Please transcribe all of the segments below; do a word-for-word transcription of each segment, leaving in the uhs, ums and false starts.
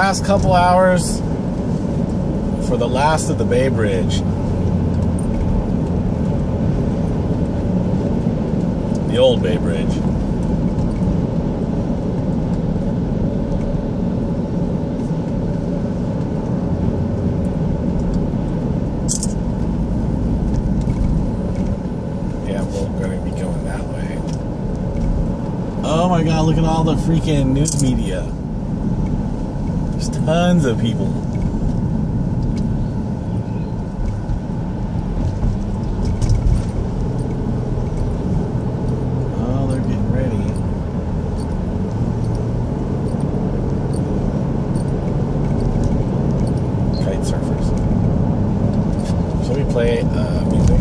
last couple hours for the last of the Bay Bridge. The old Bay Bridge. Yeah, we're going to be going that way. Oh my god, look at all the freaking news media. There's tons of people. Oh, they're getting ready. Kite surfers. Shall we play uh, music?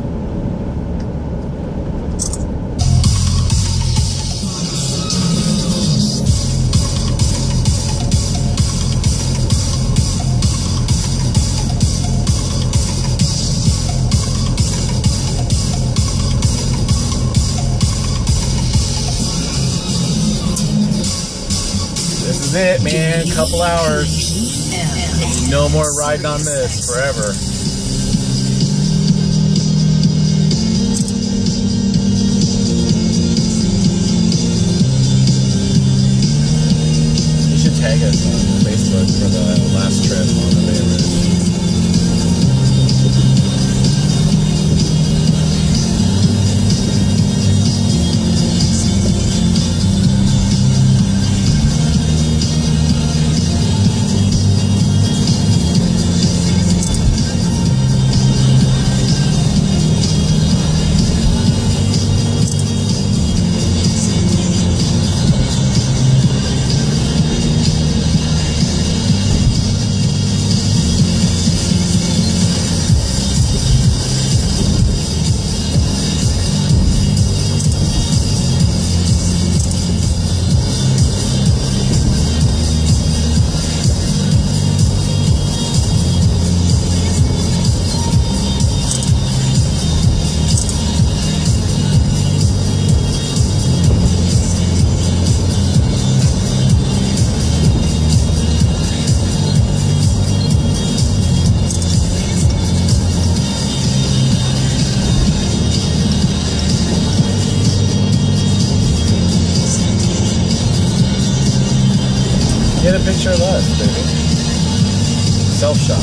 This is it, man. Couple hours. No more riding on this forever. You should tag us on Facebook for the last trip on the Bay Bridge. Get a picture of us, baby. Self-shot.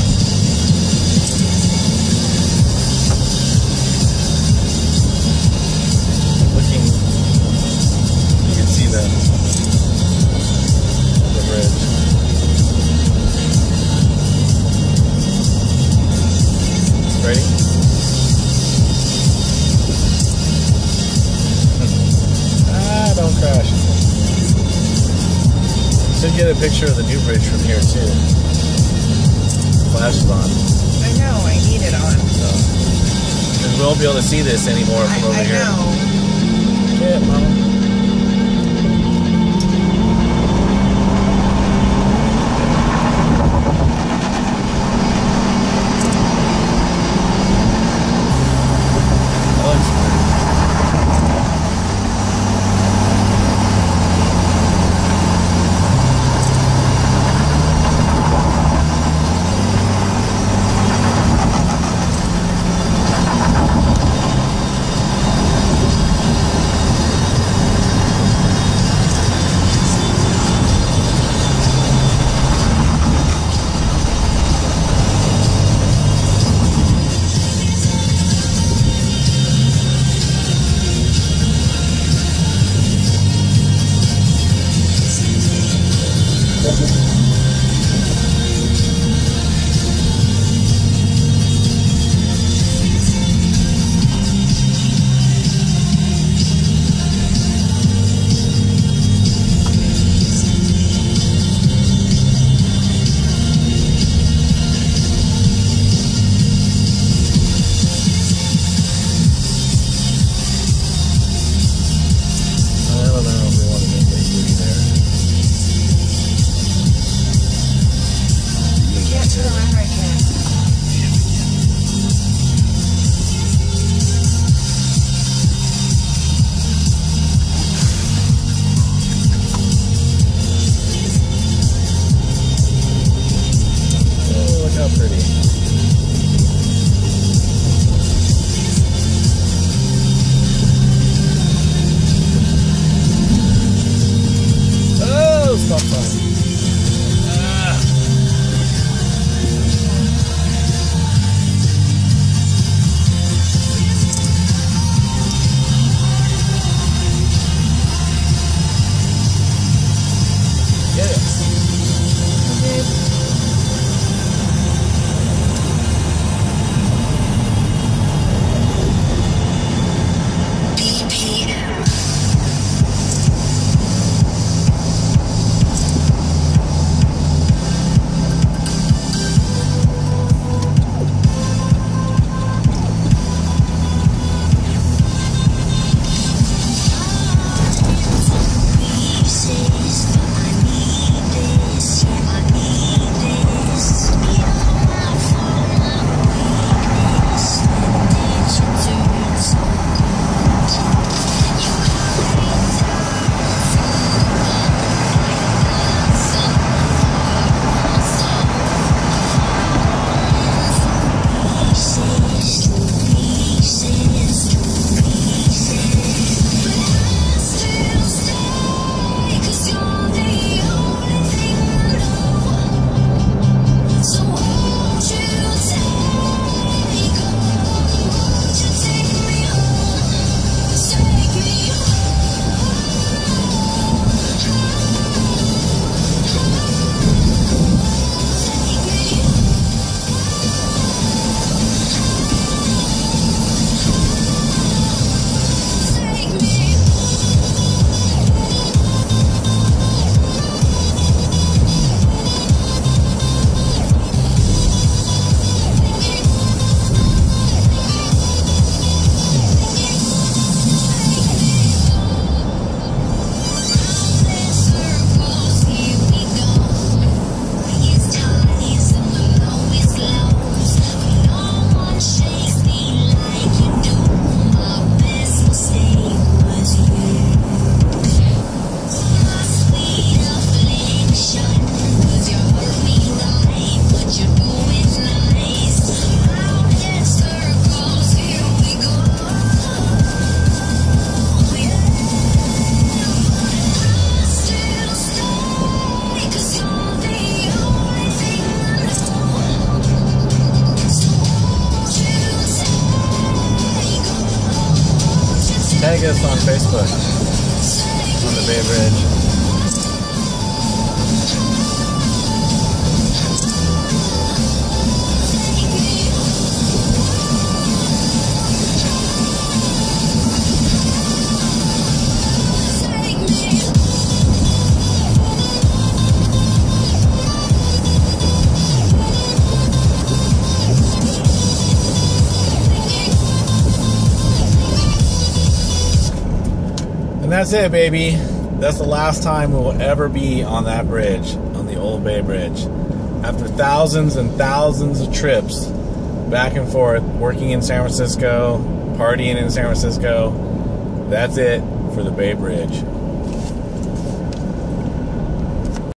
Looking, you can see the, the bridge. Ready? Ah, don't crash. Should get a picture of the new bridge from here too. Flash is on. I know, I need it on. So, we won't be able to see this anymore from I, over I here. know. Yeah, Mama. Tag us on Facebook on the Bay Bridge. And that's it, baby. That's the last time we will ever be on that bridge, on the Old Bay Bridge. After thousands and thousands of trips back and forth, working in San Francisco, partying in San Francisco, that's it for the Bay Bridge.